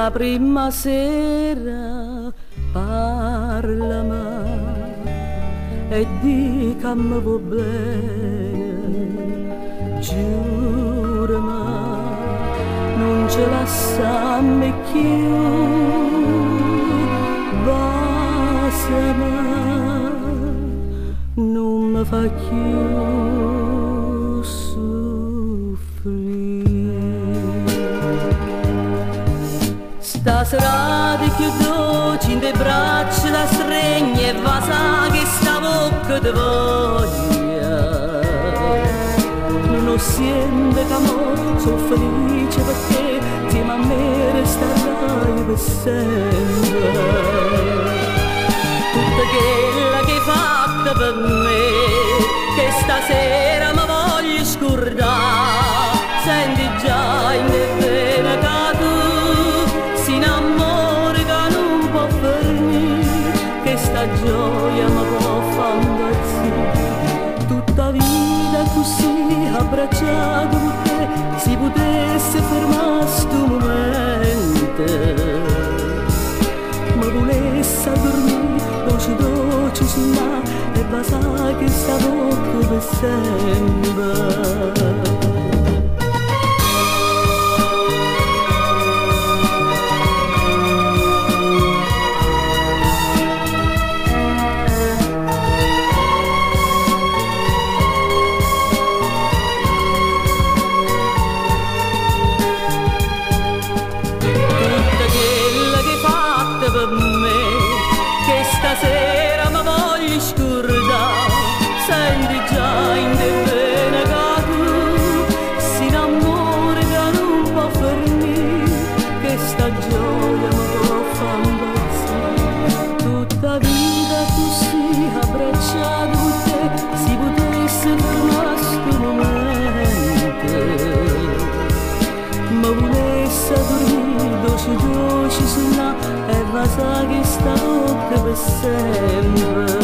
la prima sera parlami e di che mi va bene, giurami, non ce la lasciami più, basami, non mi fa più soffrire. Stasera di più dolce in te braccia la stregna e va sa che sta bocca ti voglia. Non ho siente che amore, sono felice perché insieme a me resterai per sempre. Tutta quella che hai fatto per me, che stasera mi voglio scordare, senti già in te bene che tu si innamori che non può fermare, che sta gioia mi può far impazzire. Tutta vita così abbracciato con te, si potesse fermare sto momento, ma volesse dormire dolce dolce su là e basta che sta bocca per sempre. Per me, che stasera mi voglio scordare, senti già in te bene che tu si innamori che non può fermare, che sta gioia mi può far impazzire. Tutta vita così abbracciato con te, si potesse fermare sto momento, ma volesse dormire dolce dolce sulla e va sa che sta bocca per sempre.